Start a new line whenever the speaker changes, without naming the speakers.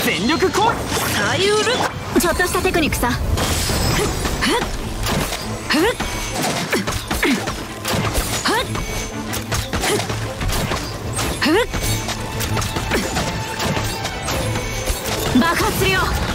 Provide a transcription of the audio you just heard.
全力攻撃。
サイウル、ちょっとしたテクニックさ。爆発するよ。